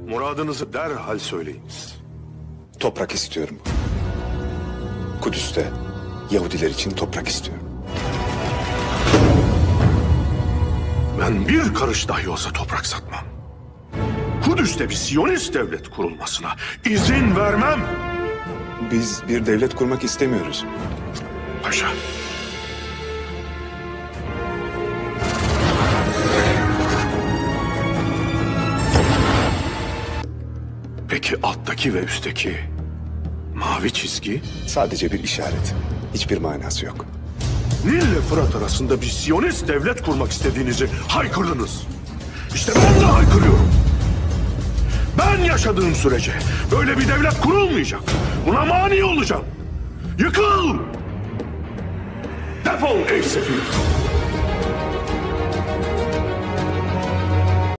Muradınızı derhal söyleyiniz. Toprak istiyorum. Kudüs'te Yahudiler için toprak istiyorum. Ben bir karış dahi olsa toprak satmam. Kudüs'te bir Siyonist devlet kurulmasına izin vermem. Biz bir devlet kurmak istemiyoruz. Paşa. Peki alttaki ve üstteki mavi çizgi? Sadece bir işaret. Hiçbir manası yok. Nil ile Fırat arasında bir Siyonist devlet kurmak istediğinizi haykırdınız. İşte ben de haykırıyorum. Ben yaşadığım sürece böyle bir devlet kurulmayacak. Buna mani olacağım. Yıkıl! Defol ey sefil!